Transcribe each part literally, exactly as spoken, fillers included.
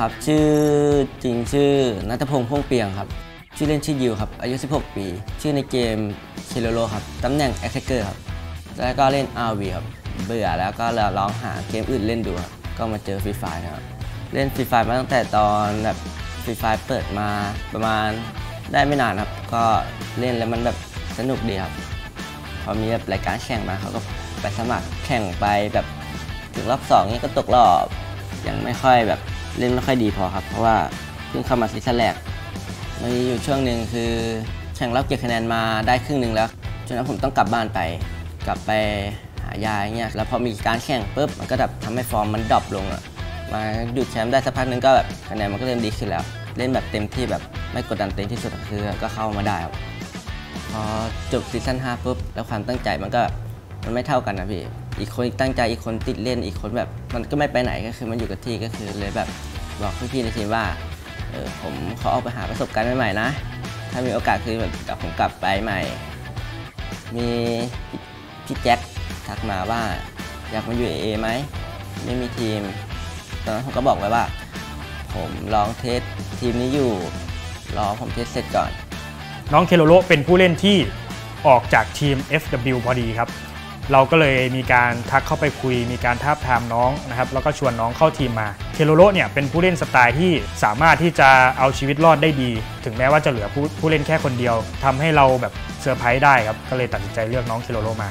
ครับชื่อจริงชื่อณัฐพงษ์ พ่วงเปียงครับชื่อเล่นชื่อยิวครับอายุสิบหกปีชื่อในเกมเชโลโลครับตำแหน่งแอคแทคเกอร์ครับแล้วก็เล่น อาร์ วี ครับเบื่อแล้วก็ลองหาเกมอื่นเล่นดูครับก็มาเจอฟรีไฟร์ครับเล่นฟรีไฟร์มาตั้งแต่ตอนแบบฟรีไฟร์เปิดมาประมาณได้ไม่นานครับก็เล่นแล้วมันแบบสนุกดีครับพอมีแบบรายการแข่งมาเขาก็ไปสมัครแข่งไปแบบถึงรอบสองนี้ก็ตกรอบยังไม่ค่อยแบบเล่นไม่ค่อยดีพอครับเพราะว่าเพิ่งเข้ามาซีซั่นแรกมีอยู่ช่วงหนึ่งคือแข่งรอบเก็บคะแนนมาได้ครึ่งหนึ่งแล้วจนนั้นผมต้องกลับบ้านไปกลับไปหายาอย่างเงี้ยแล้วพอมีการแข่งปุ๊บมันก็แบบทำให้ฟอร์มมันดรอปลงอะมาหยุดแชมป์ได้สักพักนึงก็แบบคะแนนมันก็เริ่มดีขึ้นแล้วเล่นแบบเต็มที่แบบไม่กดดันเต็มที่สุดคือก็เข้ามาได้ครับพอจบซีซั่นห้าปุ๊บแล้วความตั้งใจมันก็มันไม่เท่ากันนะพี่อีกคนตั้งใจอีกคนติดเล่นอีกคนแบบมันก็ไม่ไปไหนก็คือมันอยู่กับที่ก็คือเลยแบบบอกพี่ๆในทีมว่าเออผมขอออกไปหาประสบการณ์ใหม่ๆนะถ้ามีโอกาสคือแบบกลับผมกลับไปใหม่มีพี่แจ็คทักมาว่าอยากมาอยู่ เอ เอ ไหมไม่มีทีมตอนนั้นผมก็บอกไว้ว่าผมลองเทสทีมนี้อยู่รอผมเทสเสร็จก่อนน้องเคโลโลเป็นผู้เล่นที่ออกจากทีม เอฟ ดับเบิลยู พอดีครับเราก็เลยมีการทักเข้าไปคุยมีการทาบทามน้องนะครับแล้วก็ชวนน้องเข้าทีมมาเคโลโลเนี่ยเป็นผู้เล่นสไตล์ที่สามารถที่จะเอาชีวิตรอดได้ดีถึงแม้ว่าจะเหลือผู้ผู้เล่นแค่คนเดียวทำให้เราแบบเซอร์ไพรส์ได้ครับก็เลยตัดสินใจเลือกน้องเคโลโลมา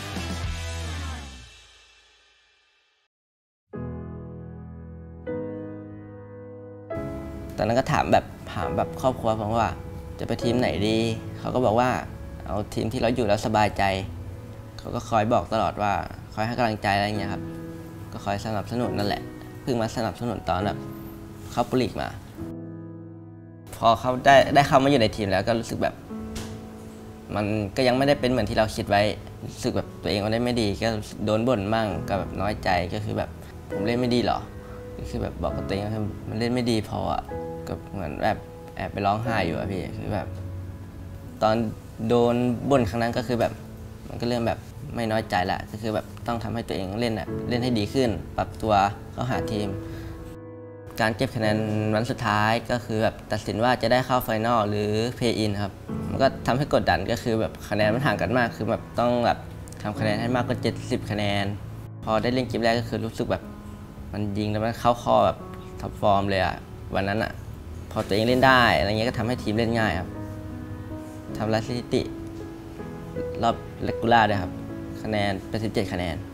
ตอนนั้นก็ถามแบบถามแบบครอบครัวผมว่าจะไปทีมไหนดีเขาก็บอกว่าเอาทีมที่เราอยู่แล้วสบายใจเขาก็คอยบอกตลอดว่าคอยให้กำลังใจอะไรเงี้ยครับก็คอยสนับสนุนนั่นแหละเพิ่งมาสนับสนุนตอนแบบเข้าโปรลีกมาพอเขาได้ได้เข้ามาอยู่ในทีมแล้วก็รู้สึกแบบมันก็ยังไม่ได้เป็นเหมือนที่เราคิดไว้รู้สึกแบบตัวเองมันได้ไม่ดีก็โดนบ่นมั่งก็แบบน้อยใจก็คือแบบผมเล่นไม่ดีหรอก็คือแบบบอกกับตัวเองว่ามันเล่นไม่ดีพออ่ะก็เหมือนแบบแอบไปร้องไห้อยู่อะพี่คือแบบตอนโดนบ่นครั้งนั้นก็คือแบบมันก็เริ่มแบบไม่น้อยใจละก็คือแบบต้องทำให้ตัวเองเล่นแบบเล่นให้ดีขึ้นปรับตัวเข้าหาทีมการเก็บคะแนนวันสุดท้ายก็คือแบบตัดสินว่าจะได้เข้าไฟนอลหรือเพย์อินครับมันก็ทำให้กดดันก็คือแบบคะแนนมันห่างกันมากคือแบบต้องแบบทำคะแนนให้มากกว่าเจ็ดสิบคะแนนพอได้เล่นเกมแรกก็คือรู้สึกแบบมันยิงแล้วมันเข้าข้อแบบท็อปฟอร์มเลยอะวันนั้นอะพอตัวเองเล่นได้อะไรเงี้ยก็ทำให้ทีมเล่นง่ายครับทำลายสถิติรอบเรกูล่าด้วยครับคะแนนเป็นสิบเจ็ดคะแนน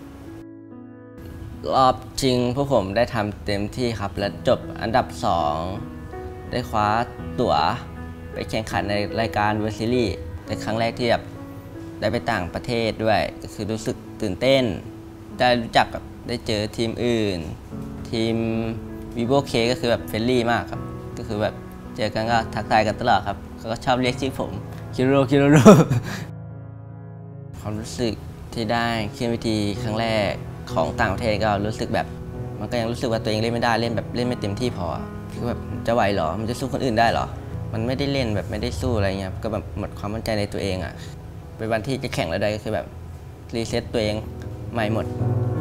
รอบจริงพวกผมได้ทำเต็มที่ครับและจบอันดับสองได้คว้าตั๋วไปแข่งขันในรายการเวอร์ซิลี่เป็นครั้งแรกที่แบบได้ไปต่างประเทศด้วยก็คือรู้สึกตื่นเต้นได้รู้จักแบบได้เจอทีมอื่นทีม วีโว เค ก็คือแบบเฟรนลี่มากครับก็คือแบบเจอกันก็ทักทายกันตลอดครับเขาก็ชอบเรียกชื่อผมคิโรคิโรโรความรู้สึกที่ได้ขึ้นเวทีครั้งแรกของต่างประเทศก็รู้สึกแบบมันก็ยังรู้สึกว่าตัวเองเล่นไม่ได้เล่นแบบเล่นไม่เต็มที่พอคือแบบจะไหวหรอมันจะสู้คนอื่นได้หรอมันไม่ได้เล่นแบบไม่ได้สู้อะไรเงี้ยก็แบบหมดความมั่นใจในตัวเองอ่ะเป็นวันที่จะแข่งแล้วได้ก็คือแบบรีเซ็ตตัวเองใหม่หมด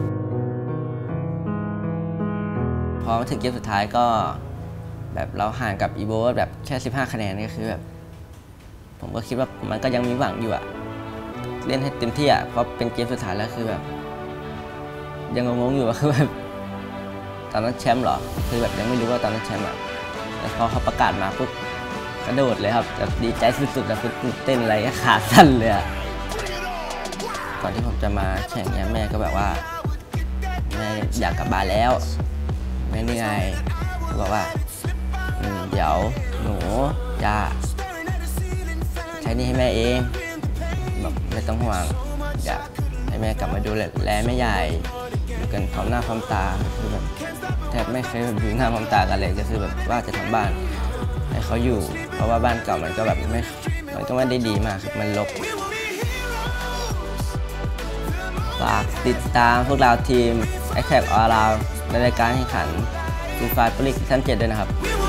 พอมาถึงเกมสุดท้ายก็แบบเราห่างกับอีโบแบบแค่สิบห้าคะแนนก็คือแบบผมก็คิดว่ามันก็ยังมีหวังอยู่อะเล่นให้เต็มที่อะเพราะเป็นเกมสุดท้ายแล้วคือแบบยังงงๆอยู่ว่าคือแบบตอนนั้นแชมป์หรอคือแบบยังไม่รู้ว่าตอนนั้นแชมป์อะแต่พอเขาประกาศมาปุ๊บกระโดดเลยครับแบบดีใจสุดๆแบบตื่นเต้นอะไรก็ขาสั่นเลยอะก่อนที่ผมจะมาแข่งเนี่ยแม่ก็แบบว่าแม่อยากกลับบ้านแล้วแม่นี่ไงบอกว่าเดี๋ยวหนูจะใช้นี่ให้แม่เองแบบไม่ต้องห่วงอยากให้แม่กลับมาดูแลแม่ใหญ่อยู่กันพร้อมหน้าพร้อมตาคือแบบแทบไม่เคยแบบอยู่หน้าพร้อมตากันเลยก็คือแบบว่าจะทำบ้านให้เขาอยู่เพราะว่าบ้านเก่ามันก็แบบไม่มันก็ไม่ได้ดีมากมันรกฝากติดตามพวกเราทีม Attack All Around ในรายการแข่งขันฟรีไฟร์โปรลีกซีซั่นเจ็ดด้วยนะครับ